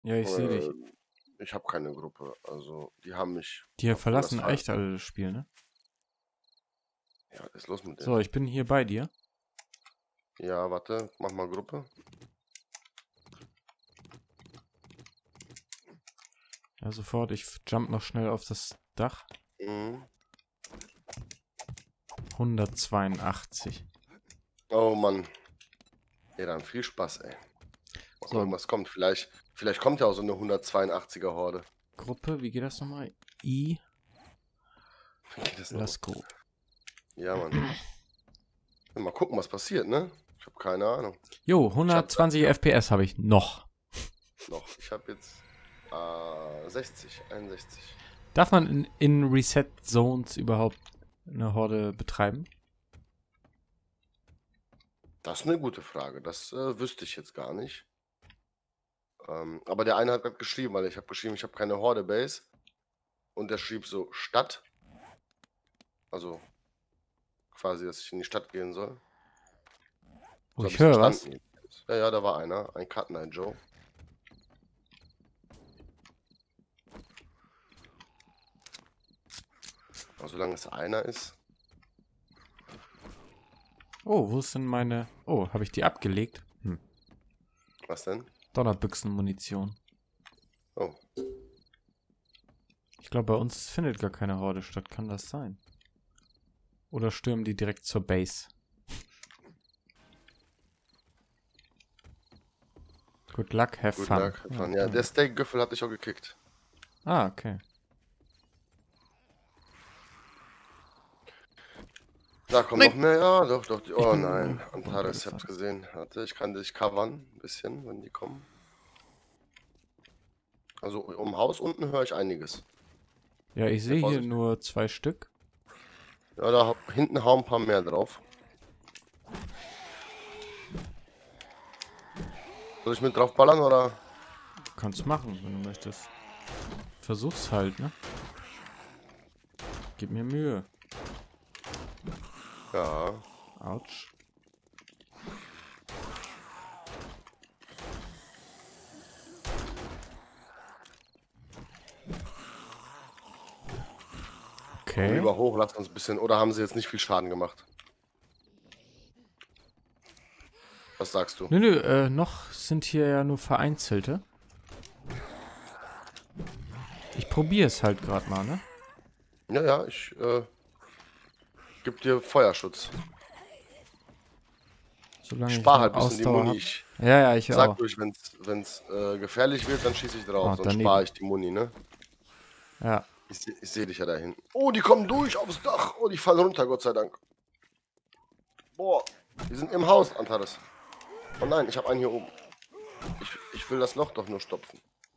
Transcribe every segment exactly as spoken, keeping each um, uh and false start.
Ja, ich sehe dich. Äh, ich habe keine Gruppe. Also, die haben mich Die hier auf Jonas verlassen Fall. echt alle das Spiel, ne? Ja, was ist los mit So, denen? ich bin hier bei dir. Ja, warte, mach mal Gruppe. Ja, sofort. Ich jump noch schnell auf das Dach. Mhm. hundertzweiundachtzig. Oh Mann. Ja, dann viel Spaß, ey. Mal gucken, So, was kommt. Vielleicht, vielleicht kommt ja auch so eine hundertzweiundachtziger Horde. Gruppe, wie geht das nochmal? I, Wie geht das nochmal? let's go. Ja, Mann. Mal gucken, was passiert, ne? Ich habe keine Ahnung. Jo, Ich habe hundertzwanzig F P S habe ich noch. noch. Ich habe jetzt äh, sechzig, einundsechzig. Darf man in, in Reset Zones überhaupt eine Horde betreiben? Das ist eine gute Frage. Das äh, wüsste ich jetzt gar nicht. Ähm, aber der eine hat gerade geschrieben, weil ich habe geschrieben, ich habe keine Horde-Base. Und der schrieb so Stadt. Also quasi, dass ich in die Stadt gehen soll. Oh, So habe ich ich es höre was. verstanden. Ja, ja, da war einer. Ein Cut Night Joe. Aber solange es einer ist. Oh, wo ist denn meine... Oh, habe ich die abgelegt? Hm. Was denn? Donnerbüchsenmunition. Oh. Ich glaube, bei uns findet gar keine Horde statt. Kann das sein? Oder stürmen die direkt zur Base? Good luck, have Gut fun. luck. Ja, ja, der Steak-Güffel hat dich auch gekickt. Ah, okay. Da kommen Nein. noch mehr. Ja, doch, doch. Die, Ich oh bin nein. äh, Antares, ich hab's runtergefallen. gesehen. Warte, ich kann dich covern. Ein bisschen, wenn die kommen. Also um Haus unten höre ich einiges. Ja, ich Sehr sehe hier vorsichtig. nur zwei Stück. Ja, da hau- hinten hauen ein paar mehr drauf. Soll ich mit drauf ballern oder? Du kannst machen, wenn du möchtest. Versuch's halt, ne? Gib mir Mühe. Ja. Autsch. Komm Okay. lieber hoch, lasst uns ein bisschen. Oder haben sie jetzt nicht viel Schaden gemacht? Was sagst du? Nö, nö, äh, noch sind hier ja nur vereinzelte. Ich probiere es halt gerade mal, ne? Ja, ja, ich äh, geb dir Feuerschutz. Solange Ich ich spare noch halt ein bisschen die Ausdauer Muni. habe. Ich Ja, ja, ich sag auch. durch, wenn's, wenn's äh, gefährlich wird, dann schieße ich drauf. Oh, Sonst daneben. spare ich die Muni, ne? Ja. Ich, seh- ich sehe dich ja da hinten. Oh, die kommen durch aufs Dach. Oh, die fallen runter, Gott sei Dank. Boah, die sind im Haus, Antares. Oh nein, ich habe einen hier oben. Ich, ich will das Loch doch nur stopfen.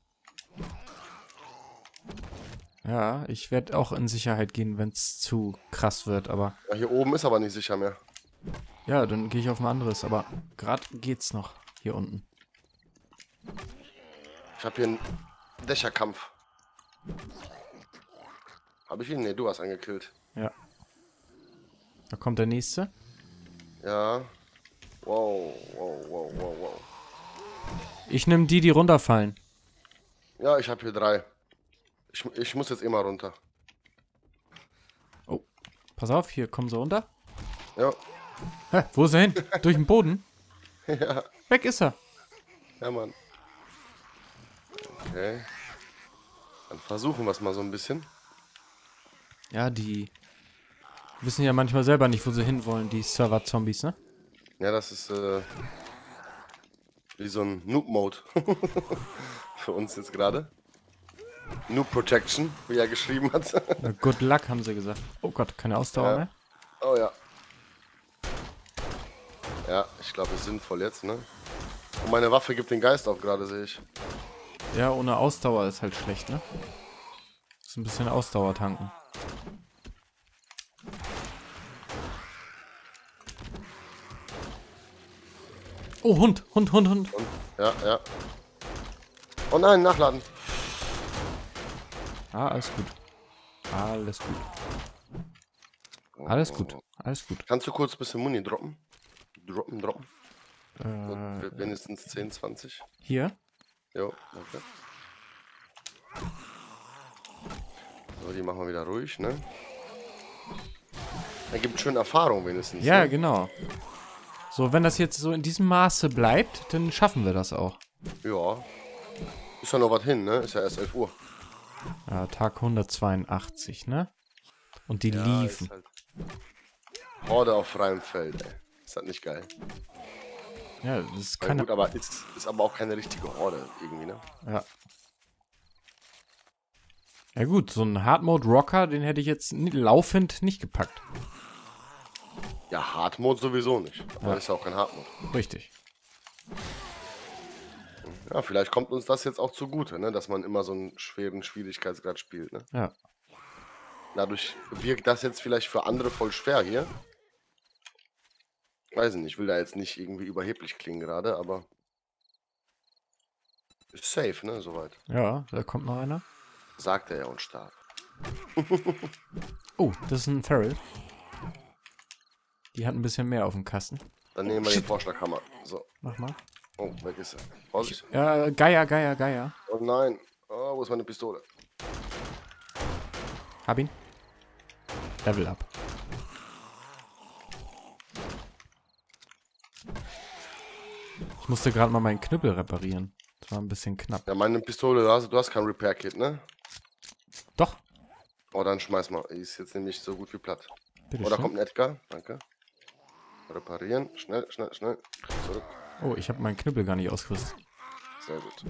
Ja, ich werde auch in Sicherheit gehen, wenn es zu krass wird, aber... Ja, hier oben ist aber nicht sicher mehr. Ja, dann gehe ich auf ein anderes, aber gerade geht's noch hier unten. Ich habe hier einen Dächerkampf. Habe ich ihn? Ne, du hast einen gekillt. Ja. Da kommt der nächste. Ja. Wow, wow, wow, wow, wow. Ich nehme die, die runterfallen. Ja, ich habe hier drei. Ich, ich muss jetzt immer runter. Oh, pass auf, hier kommen sie runter. Ja. Hä, wo ist er hin? Durch den Boden? Ja, Weg ist er. ja, Mann. Okay. Dann versuchen wir es mal so ein bisschen. Ja, die wissen ja manchmal selber nicht, wo sie hinwollen, die Server-Zombies, ne? Ja, das ist äh, wie so ein Noob-Mode. Für uns jetzt gerade. Noob Protection, wie er geschrieben hat. Ja, good luck, haben sie gesagt. Oh Gott, keine Ausdauer Ja. mehr. Oh ja. Ja, ich glaube, ist sinnvoll jetzt, ne? Und meine Waffe gibt den Geist auf gerade, sehe ich. Ja, ohne Ausdauer ist halt schlecht, ne? Ist ein bisschen Ausdauer tanken. Oh, Hund, Hund, Hund, Hund. Und, ja, ja. Oh nein, nachladen. Ah, alles gut. Alles gut. Alles gut. Alles gut. Kannst du kurz ein bisschen Muni droppen? Droppen, droppen. Äh, Wenigstens zehn, zwanzig. hier. Jo, danke. So, die machen wir wieder ruhig, ne? Er gibt schön Erfahrung wenigstens. Ja, ne? genau. So, wenn das jetzt so in diesem Maße bleibt, dann schaffen wir das auch. Ja. Ist ja noch was hin, ne? Ist ja erst elf Uhr. Ja, Tag hundertzweiundachtzig, ne? Und die Ja, liefen. ist halt Horde auf freiem Feld, ey. Ist das nicht geil? Ja, das ist Ja, keine... gut, aber ist, ist aber auch keine richtige Horde irgendwie, ne? Ja. Ja gut, so ein Hard-Mode-Rocker, den hätte ich jetzt ni- laufend nicht gepackt. Ja, Hard-Mode sowieso nicht. Aber Ja. ist ja auch kein Hard-Mode. Richtig. Ja, vielleicht kommt uns das jetzt auch zugute, ne? Dass man immer so einen schweren Schwierigkeitsgrad spielt, ne? Ja. Dadurch wirkt das jetzt vielleicht für andere voll schwer hier. Weiß nicht, ich will da jetzt nicht irgendwie überheblich klingen gerade, aber ist safe, ne, soweit. Ja, da kommt noch einer. Sagt er ja und stark. Oh, das ist ein Feral. Die hat ein bisschen mehr auf dem Kasten. Dann nehmen wir den Vorschlaghammer. So. Mach mal. Oh, weg ist er. Vorsicht. Ja, Geier, Geier, Geier. Oh nein. Oh, wo ist meine Pistole? Hab ihn. Level up. Ich musste gerade mal meinen Knüppel reparieren. Das war ein bisschen knapp. Ja, meine Pistole, du hast, du hast kein Repair-Kit, ne? Doch. Oh, dann schmeiß mal. Die ist jetzt nämlich so gut wie platt. Bitte Oh, da schön. kommt ein Edgar. Danke. Reparieren. Schnell, schnell, schnell. Zurück. Oh, ich habe meinen Knüppel gar nicht ausgerüstet. Sehr gut.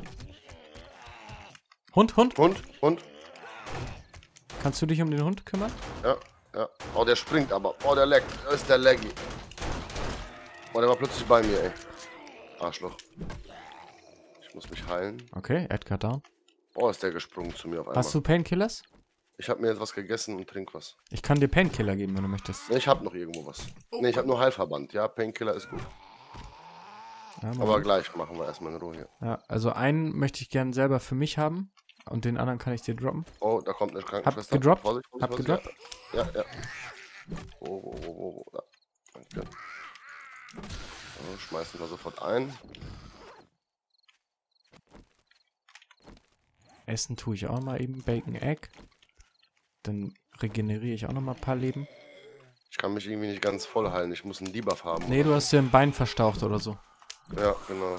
Hund, Hund. Hund, Hund. Kannst du dich um den Hund kümmern? Ja, ja. Oh, der springt aber. Oh, der leckt. Das ist der Laggy. Oh, der war plötzlich bei mir, ey. Arschloch. Ich muss mich heilen. Okay, Edgar down. Oh, ist der gesprungen zu mir auf einmal. Hast du Painkillers? Ich habe mir jetzt was gegessen und trink was. Ich kann dir Painkiller geben, wenn du möchtest. Ne, ich habe noch irgendwo was. Ne, ich habe nur Heilverband. Ja, Painkiller ist gut. Ja, Aber Moment. gleich machen wir erstmal in Ruhe hier. Ja, also einen möchte ich gern selber für mich haben und den anderen kann ich dir droppen. Oh, da kommt eine Krankenschwester. gedroppt? Vorsicht, Vorsicht, Hab Vorsicht. gedroppt? Ja, ja. ja. Wo, wo, wo, wo, wo. Da. Danke. So, schmeißen wir sofort ein. Essen tue ich auch mal eben Bacon Egg. Dann regeneriere ich auch noch mal ein paar Leben. Ich kann mich irgendwie nicht ganz voll heilen. Ich muss einen Debuff haben. Nee, du hast dir ein Bein verstaucht oder so. Ja, genau.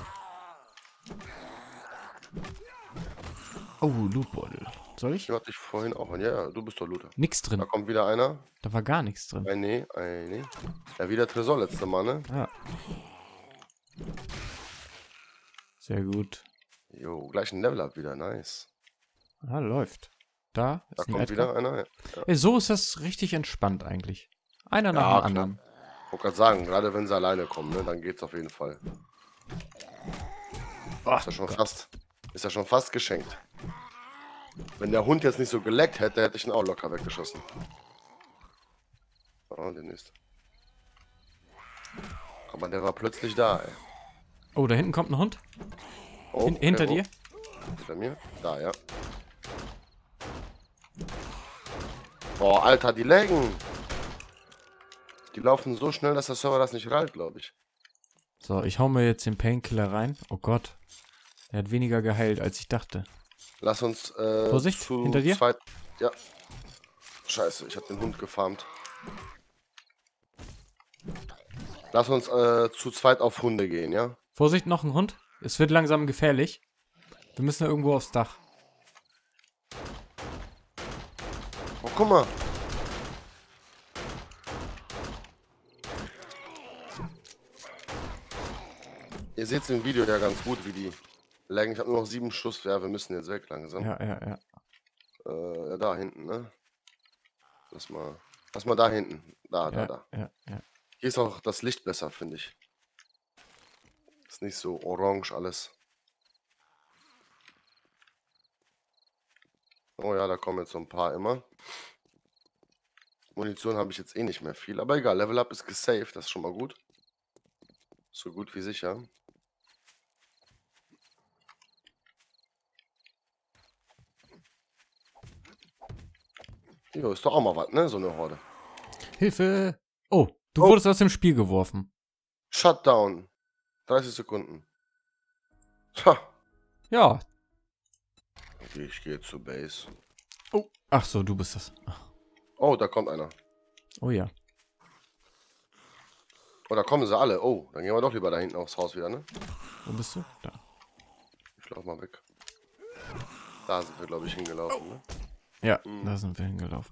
Oh, Lootbeutel. Soll ich? Ich hatte ich vorhin auch an. Ja, ja, du bist doch Looter. Nix Da drin. kommt wieder einer. Da war gar nichts drin. Ein Nee, ein Nee. Ja, wieder Tresor letzte Mal, ne? Ja. Sehr gut. Jo, gleich ein Level-Up wieder. Nice. Ah, läuft. Da ist Da ein kommt Edgar. wieder einer. Ja. Ja. Ey, so ist das richtig entspannt eigentlich. Einer nach Ja, dem klar. anderen. Ich wollte gerade sagen, gerade wenn sie alleine kommen, ne, dann geht's auf jeden Fall. Oh, Ist ja schon fast, ist ja schon fast geschenkt. Wenn der Hund jetzt nicht so geleckt hätte, hätte ich ihn auch locker weggeschossen. Oh, der nächste. Aber der war plötzlich da, ey. oh, da hinten kommt ein Hund. Oh, Hin hinter okay, dir. oh. Hinter mir? Da, ja. Boah, Alter, die laggen. Die laufen so schnell, dass der Server das nicht reilt, glaube ich. So, ich hau mir jetzt den Painkiller rein. Oh Gott. Er hat weniger geheilt, als ich dachte. Lass uns äh, Vorsicht, zu hinter dir. zweit... Ja. Scheiße, ich habe den Hund gefarmt. Lass uns äh, zu zweit auf Hunde gehen, ja? Vorsicht, noch ein Hund. Es wird langsam gefährlich. Wir müssen irgendwo aufs Dach. Oh, guck mal. Ihr seht im Video ja ganz gut, wie die laggen. Ich habe nur noch sieben Schuss. Ja, wir müssen jetzt weg langsam. Ja, ja, ja. Äh, ja, da hinten, ne? Lass mal, lass mal da hinten. Da, da, Ja, da. ja, ja. Hier ist auch das Licht besser, finde ich. Ist nicht so orange alles. Oh ja, da kommen jetzt so ein paar immer. Munition habe ich jetzt eh nicht mehr viel. Aber egal, Level Up ist gesaved. Das ist schon mal gut. So gut wie sicher. Jo, ist doch auch mal was, ne? So eine Horde. Hilfe! Oh, du Oh. wurdest aus dem Spiel geworfen. Shutdown. dreißig Sekunden. Ha. Ja. Okay, ich gehe zur Base. Oh. Ach so, du bist das. Ach. Oh, da kommt einer. Oh ja. Oh, da kommen sie alle. Oh, dann gehen wir doch lieber da hinten aufs Haus wieder, ne? Wo bist du? Da. Ich lauf mal weg. Da sind wir, glaube ich, hingelaufen, ne? Ja, Mhm. da sind wir hingelaufen.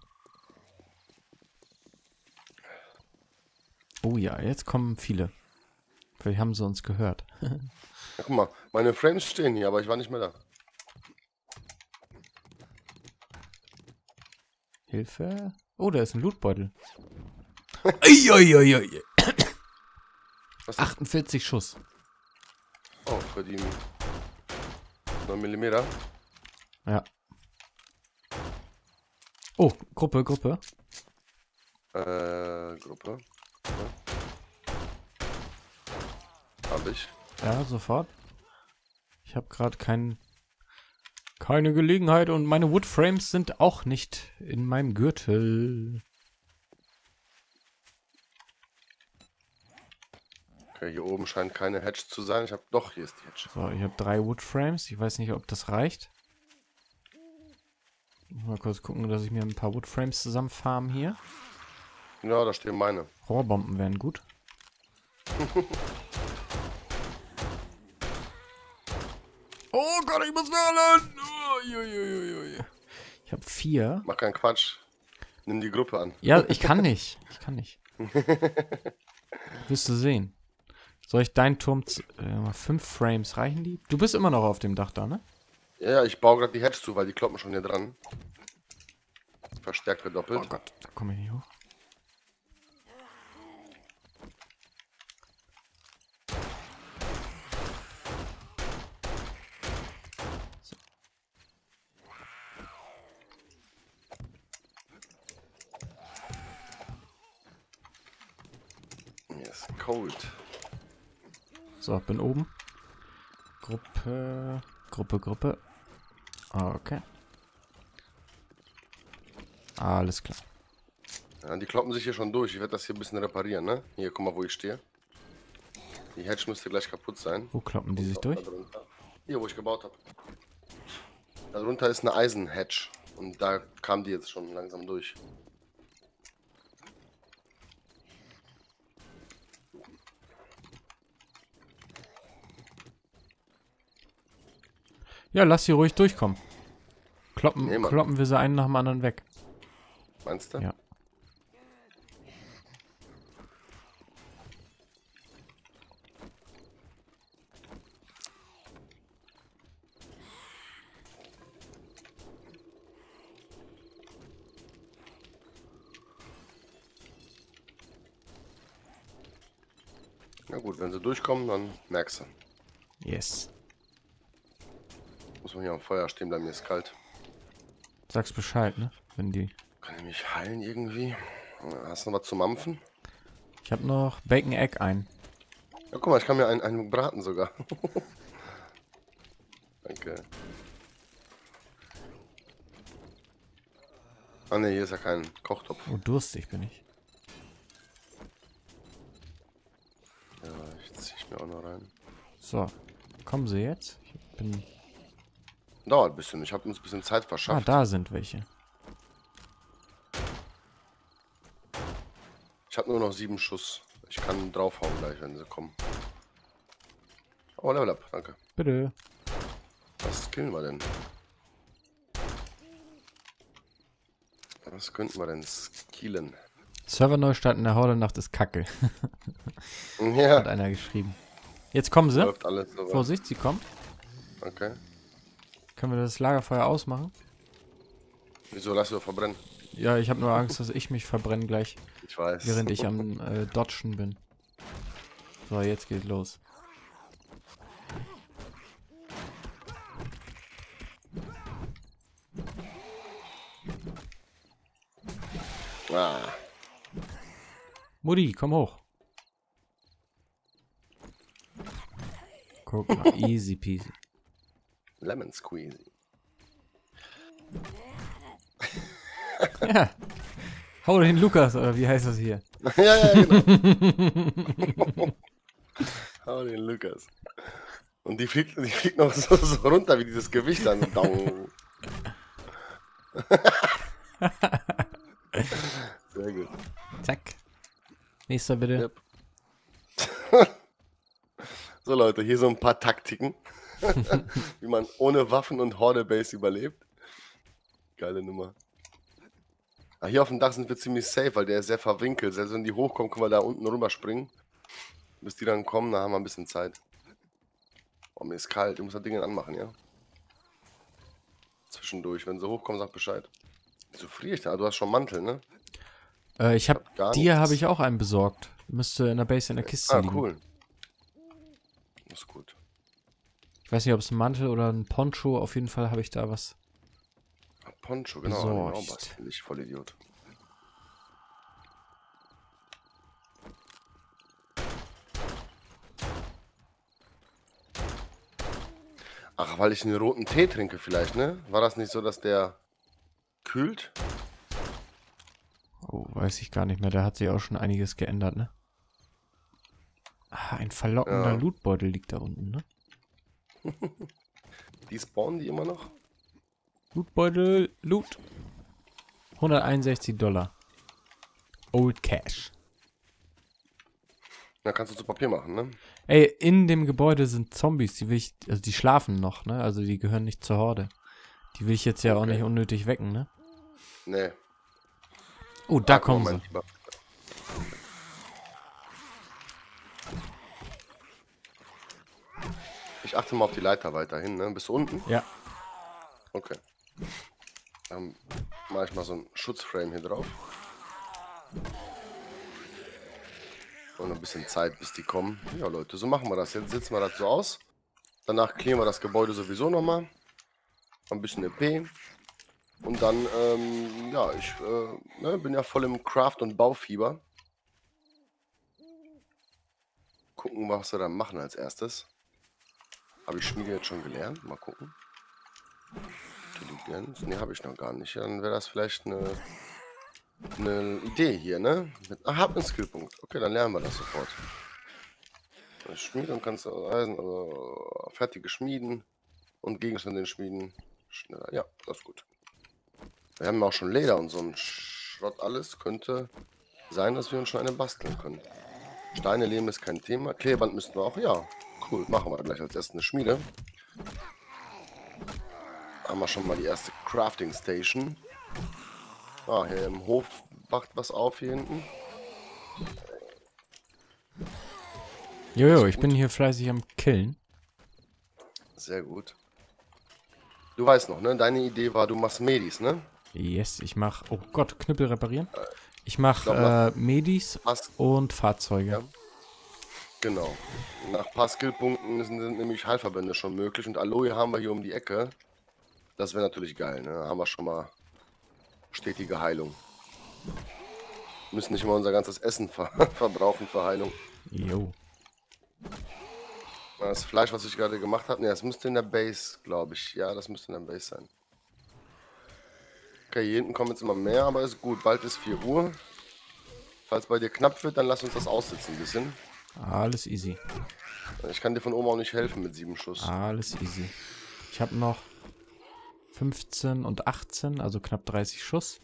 Oh ja, jetzt kommen viele. Vielleicht haben sie uns gehört. Ja, guck mal, meine Frames stehen hier, aber ich war nicht mehr da. Hilfe. Oh, da ist ein Lootbeutel. Uiuiuiui. Was ist das? achtundvierzig Schuss. Oh, für die neun Millimeter. Ja. Oh, Gruppe, Gruppe. Äh, Gruppe. Ja. Hab ich. Ja, sofort. Ich habe gerade kein, keine Gelegenheit und meine Woodframes sind auch nicht in meinem Gürtel. Okay, hier oben scheint keine Hedge zu sein. Ich habe doch, hier ist die Hedge. So, ich habe drei Woodframes. Ich weiß nicht, ob das reicht. Mal kurz gucken, dass ich mir ein paar Woodframes zusammenfarm hier. Ja, da stehen meine. Rohrbomben wären gut. Oh Gott, ich muss wärlen! Uiuiuiui. Ich habe vier. Mach keinen Quatsch. Nimm die Gruppe an. Ja, ich kann nicht. Ich kann nicht. Wirst du sehen. Soll ich deinen Turm... z- Äh, fünf Frames, reichen die? Du bist immer noch auf dem Dach da, ne? Ja, ja, ich baue gerade die Hedge zu, weil die kloppen schon hier dran. Verstärkt gedoppelt. Oh Gott, da komme ich nicht hoch. Yes, cold. So, bin oben. Gruppe, Gruppe, Gruppe. Okay. Alles klar. Ja, die kloppen sich hier schon durch. Ich werde das hier ein bisschen reparieren, ne? Hier, guck mal, wo ich stehe. Die Hedge müsste gleich kaputt sein. Wo kloppen die sich durch? Darunter. Hier, wo ich gebaut habe. Darunter ist eine Eisen-Hedge. Und da kam die jetzt schon langsam durch. Ja, lass sie ruhig durchkommen. Kloppen, Nee, Mann. kloppen wir sie einen nach dem anderen weg. Meinst du? Ja. Na gut, wenn sie durchkommen, dann merkst du. Yes. Muss man hier am Feuer stehen bleiben, mir ist kalt. Sag's Bescheid, ne? Wenn die... Kann ich mich heilen irgendwie? Hast du noch was zu mampfen? Ich habe noch Bacon Egg ein. Ja, guck mal, ich kann mir einen, einen braten sogar. Danke. Ah ne, hier ist ja kein Kochtopf. Oh, durstig bin ich. Ja, ich zieh ich mir auch noch rein. So. Kommen sie jetzt? Ich bin... Dauert ein bisschen, ich habe uns ein bisschen Zeit Ah, verschafft. da sind welche. Ich habe nur noch sieben Schuss. Ich kann draufhauen gleich, wenn sie kommen. Oh, Level Up, danke. Bitte. Was killen wir denn? Was könnten wir denn skillen? Serverneustart in der Horde-Nacht ist kacke. Hat Ja, einer geschrieben. Jetzt kommen sie. läuft alles so. Vorsicht, sie kommen. Okay. Können wir das Lagerfeuer ausmachen? Wieso lass du verbrennen? Ja, ich habe nur Angst, dass ich mich verbrenne gleich, Ich weiß. während ich am äh, Dodgen bin. So, jetzt geht's los. Ah, Mutti, komm hoch. Guck mal, easy peasy. Lemon Squeezy. Ja. Hau den Lukas, oder wie heißt das hier? Ja, ja, genau. Hau den Lukas. Und die fliegt, die fliegt noch so, so runter wie dieses Gewicht dann. Dong. Sehr gut. Zack. Nächster bitte. Yep. So Leute, hier so ein paar Taktiken, wie man ohne Waffen und Horde-Base überlebt. Geile Nummer. Ah, hier auf dem Dach sind wir ziemlich safe, weil der ist sehr verwinkelt. Selbst wenn die hochkommen, können wir da unten rüber springen. Bis die dann kommen, dann haben wir ein bisschen Zeit. Oh, mir ist kalt, ich muss das Ding anmachen, ja? Zwischendurch, wenn sie hochkommen, sag Bescheid. Wieso friere ich da? Du hast schon Mantel, ne? Äh, ich hab, Gar dir nichts. habe ich auch einen besorgt. Müsste in der Base in der Kiste Ah, liegen. cool. Das ist gut. Ich weiß nicht, ob es ein Mantel oder ein Poncho, auf jeden Fall habe ich da was. Ah, Poncho, genau. Besorgt. genau was. Bin ich voll Idiot. Ach, weil ich einen roten Tee trinke vielleicht, ne? War das nicht so, dass der kühlt? Oh, weiß ich gar nicht mehr. Da hat sich auch schon einiges geändert, ne? Ah, ein verlockender Ja. Lootbeutel liegt da unten, ne? Die spawnen die immer noch? Lootbeutel, Loot. hunderteinundsechzig Dollar. Old Cash. Da kannst du zu Papier machen, ne? Ey, in dem Gebäude sind Zombies, die will ich, also die schlafen noch, ne? Also die gehören nicht zur Horde. Die will ich jetzt ja auch Okay. nicht unnötig wecken, ne? Nee. Oh, da Ah, guck mal, kommen mein sie. Lieber. Ich achte mal auf die Leiter weiterhin, ne? Bist du unten? Ja. Okay. Dann mache ich mal so ein Schutzframe hier drauf. Und ein bisschen Zeit, bis die kommen. Ja, Leute, so machen wir das. Jetzt sitzen wir das so aus. Danach clearen wir das Gebäude sowieso nochmal. Ein bisschen E P. Und dann, ähm, ja, ich äh, ne, bin ja voll im Craft- und Baufieber. Gucken, was wir dann machen als erstes. Habe ich Schmiede jetzt schon gelernt? Mal gucken. Intelligenz? Ne, habe ich noch gar nicht. Dann wäre das vielleicht eine, eine Idee hier, ne? Mit, ah, hab einen Skillpunkt. Okay, dann lernen wir das sofort. Schmieden kannst du Eisen, also fertige Schmieden und Gegenstände schmieden. Schneller. Ja, das ist gut. Wir haben auch schon Leder und so ein Schrott alles. Könnte sein, dass wir uns schon eine basteln können. Steine, Lehm ist kein Thema. Klebeband müssten wir auch. Ja, cool. Machen wir gleich als erstes eine Schmiede. Haben wir schon mal die erste Crafting Station. Ah, hier im Hof wacht was auf hier hinten. Jojo, ich bin hier fleißig am Killen. Sehr gut. Du weißt noch, ne? Deine Idee war, du machst Medis, ne? Yes, ich mach. Oh Gott, Knüppel reparieren. Ich mach glaub, nach- äh, Medis Passt. und Fahrzeuge. Ja. Genau. Nach ein paar Skillpunkten sind, sind nämlich Heilverbände schon möglich. Und Aloe haben wir hier um die Ecke. Das wäre natürlich geil, ne? Da haben wir schon mal stetige Heilung. Müssen nicht immer unser ganzes Essen ver verbrauchen für Heilung. Jo. Das Fleisch, was ich gerade gemacht habe, ne, das müsste in der Base, glaube ich. Ja, das müsste in der Base sein. Okay, hier hinten kommen jetzt immer mehr, aber ist gut. Bald ist vier Uhr. Falls bei dir knapp wird, dann lass uns das aussitzen ein bisschen. Alles easy. Ich kann dir von oben auch nicht helfen mit sieben Schuss. Alles easy. Ich habe noch fünfzehn und achtzehn, also knapp dreißig Schuss.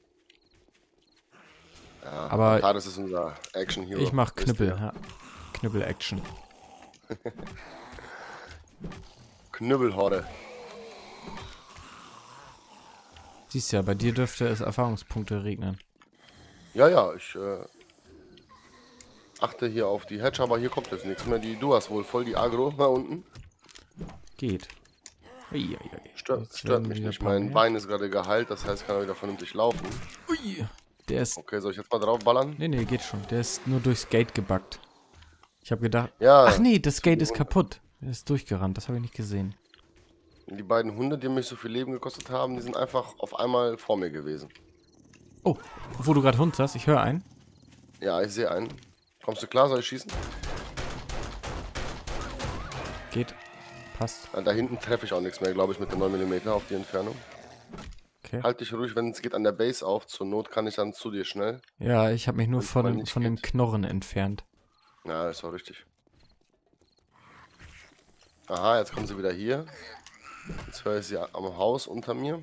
Ja, aber Tades ist unser Action Hero. Ich mach wisst Knüppel, ihr. ja. Knüppel-Action. Knüppelhorde. Siehst ja, bei dir dürfte es Erfahrungspunkte regnen. Ja, ja, ich äh, achte hier auf die Hedge, aber hier kommt jetzt nichts mehr. Die, du hast wohl voll die Agro da unten. Geht. Ui, ui, ui. Stört, Jetzt stört werden mich wieder nicht. ein paar Mein mehr. Bein ist gerade geheilt, das heißt, kann er wieder vernünftig laufen. Ui, der ist... Okay, soll ich jetzt mal draufballern? Nee, nee, geht schon. Der ist nur durchs Gate gebackt. Ich habe gedacht... Ja. Ach nee, das Gate die ist Hunde. kaputt. Der ist durchgerannt, das habe ich nicht gesehen. Die beiden Hunde, die mich so viel Leben gekostet haben, die sind einfach auf einmal vor mir gewesen. Oh, wo du gerade Hund sagst, ich höre einen. Ja, ich sehe einen. Kommst du klar? Soll ich schießen? Geht. Passt. Ja, da hinten treffe ich auch nichts mehr, glaube ich, mit dem neun Millimeter auf die Entfernung. Okay. Halt dich ruhig, wenn es geht, an der Base auf. Zur Not kann ich dann zu dir schnell. Ja, ich habe mich nur Wenn's von, mal dem, nicht von dem geht. Knorren entfernt. Ja, ist auch richtig. Aha, jetzt kommen sie wieder hier. Jetzt höre ich sie am Haus unter mir.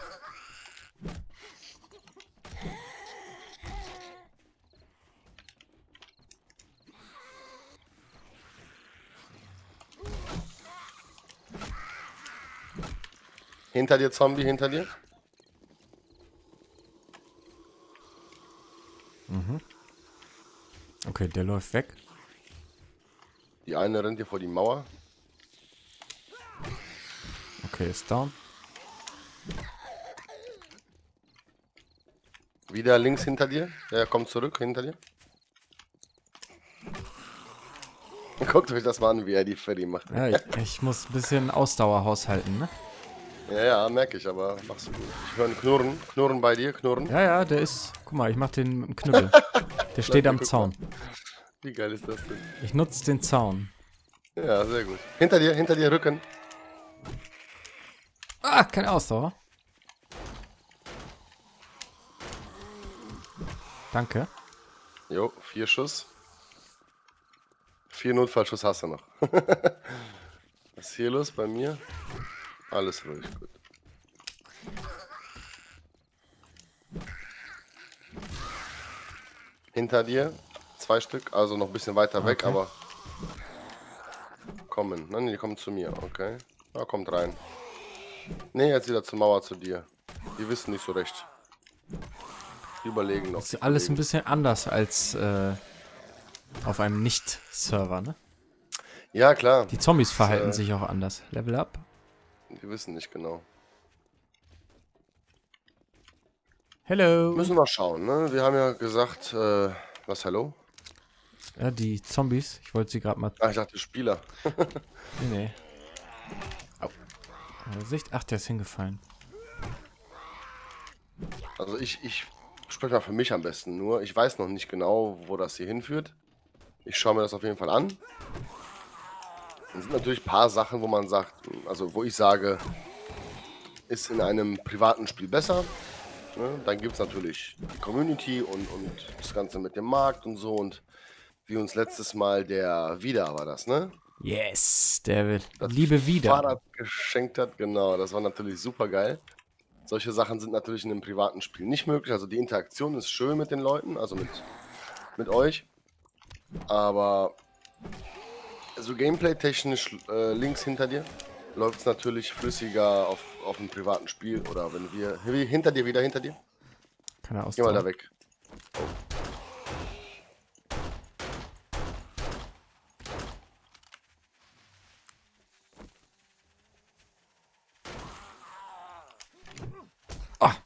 Hinter dir, Zombie, hinter dir. Mhm. Okay, der läuft weg. Die eine rennt hier vor die Mauer. Okay, ist down. Wieder links hinter dir. Der kommt zurück hinter dir. Guckt euch das mal an, wie er die Ferry macht. Ja, ich, ich muss ein bisschen Ausdauer haushalten, ne? Ja, ja, merke ich, aber machst du gut. Ich höre ein Knurren. Knurren bei dir, Knurren. Ja, ja, der ist... Guck mal, ich mach den mit dem Knüppel. Der steht am Guck Zaun. mal. Wie geil ist das denn? Ich nutze den Zaun. Ja, sehr gut. Hinter dir, hinter dir, Rücken. Ah, keine Ausdauer. Danke. Jo, vier Schuss. Vier Notfallschuss hast du noch. Was ist hier los bei mir? Alles ruhig, gut. Hinter dir, zwei Stück, also noch ein bisschen weiter weg, Okay. aber kommen. Nein, die kommen zu mir, okay. Ja, kommt rein. Nee, jetzt wieder zur Mauer zu dir. Die wissen nicht so recht. Die überlegen noch. Das die ist alles ein Kollegen. bisschen anders als äh, auf einem Nicht-Server, ne? Ja, klar. Die Zombies verhalten äh, sich auch anders. Level up. Die wissen nicht genau. Hello. Müssen wir schauen, ne? Wir haben ja gesagt, äh, was, hallo? Ja, die Zombies. Ich wollte sie gerade mal... Ah, ich dachte Spieler. Nee, nee. Au. Sicht. Ach, der ist hingefallen. Also ich, ich spreche mal für mich am besten nur. Ich weiß noch nicht genau, wo das hier hinführt. Ich schaue mir das auf jeden Fall an. Es sind natürlich ein paar Sachen, wo man sagt, also wo ich sage, ist in einem privaten Spiel besser. Ne? Dann gibt es natürlich die Community und, und das Ganze mit dem Markt und so. Und wie uns letztes Mal der Wieder war das, ne? Yes, der will. Das Liebe wieder. Fahrrad geschenkt hat, genau. Das war natürlich super geil. Solche Sachen sind natürlich in einem privaten Spiel nicht möglich. Also die Interaktion ist schön mit den Leuten, also mit, mit euch. Aber so gameplay-technisch äh, links hinter dir läuft es natürlich flüssiger auf, auf einem privaten Spiel. Oder wenn wir... Wie, hinter dir, wieder hinter dir. Keine Geh mal da Ausdauer. weg. Ah.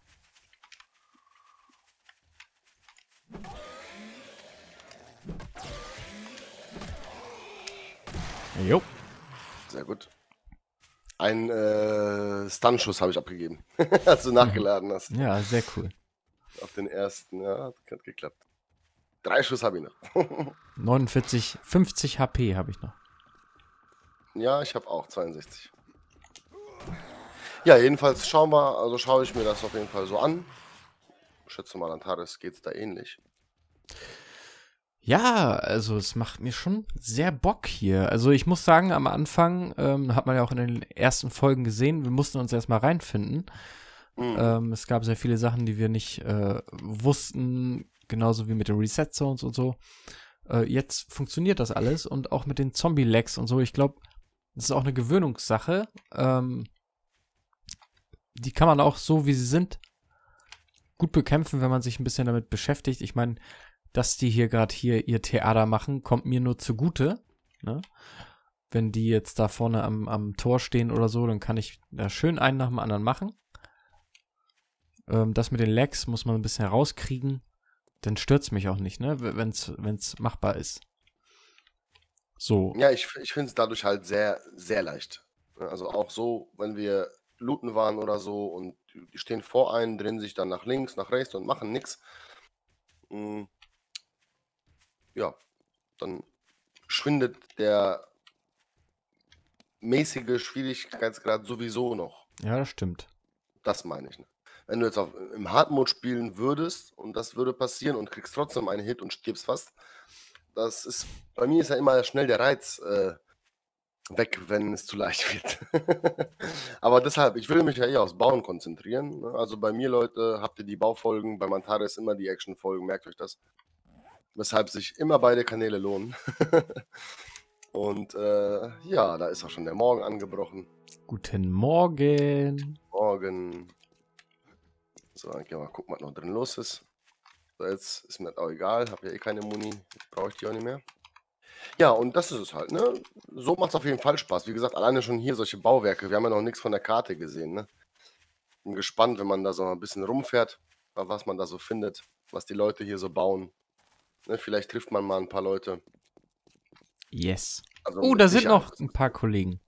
Jo. Sehr gut. Ein äh, Stunschuss habe ich abgegeben, als du nachgeladen hast. Ja, sehr cool. Auf den ersten, ja, hat, hat geklappt. Drei Schuss habe ich noch. neunundvierzig, fünfzig H P habe ich noch. Ja, ich habe auch zweiundsechzig. Ja, jedenfalls schauen wir, also schaue ich mir das auf jeden Fall so an. Ich schätze mal, Antares geht es da ähnlich. Ja, also es macht mir schon sehr Bock hier. Also ich muss sagen, am Anfang, ähm, hat man ja auch in den ersten Folgen gesehen, wir mussten uns erstmal reinfinden. Mhm. Ähm, es gab sehr viele Sachen, die wir nicht äh, wussten, genauso wie mit den Reset-Zones und so. Äh, jetzt funktioniert das alles und auch mit den Zombie-Lags und so. Ich glaube, das ist auch eine Gewöhnungssache. Ähm, die kann man auch so, wie sie sind, gut bekämpfen, wenn man sich ein bisschen damit beschäftigt. Ich meine, dass die hier gerade hier ihr Theater machen, kommt mir nur zugute. Ne? Wenn die jetzt da vorne am, am Tor stehen oder so, dann kann ich da schön einen nach dem anderen machen. Ähm, das mit den Lags muss man ein bisschen herauskriegen. Dann stört's mich auch nicht, ne? Wenn es machbar ist. So. Ja, ich, ich finde es dadurch halt sehr, sehr leicht. Also auch so, wenn wir looten waren oder so und die stehen vor einem, drehen sich dann nach links, nach rechts und machen nichts. Ja, dann schwindet der mäßige Schwierigkeitsgrad sowieso noch. Ja, das stimmt. Das meine ich. Ne? Wenn du jetzt auf, im Hard-Mode spielen würdest und das würde passieren und kriegst trotzdem einen Hit und stirbst fast, das ist, bei mir ist ja immer schnell der Reiz, äh, weg, wenn es zu leicht wird. Aber deshalb, ich will mich ja eher aufs Bauen konzentrieren. Ne? Also bei mir, Leute, habt ihr die Baufolgen, bei Mantares immer die Actionfolgen, merkt euch das. Weshalb sich immer beide Kanäle lohnen. Und äh, ja, da ist auch schon der Morgen angebrochen. Guten Morgen. Morgen. So, dann gehen wir mal gucken, was noch drin los ist. So, jetzt ist mir das auch egal, habe ja eh keine Muni, jetzt brauche ich die auch nicht mehr. Ja, und das ist es halt, ne? So macht es auf jeden Fall Spaß. Wie gesagt, alleine schon hier solche Bauwerke. Wir haben ja noch nichts von der Karte gesehen, ne? Bin gespannt, wenn man da so ein bisschen rumfährt, was man da so findet, was die Leute hier so bauen. Ne? Vielleicht trifft man mal ein paar Leute. Yes. Also Oh, mit da sind Sicherheit. noch ein paar Kollegen.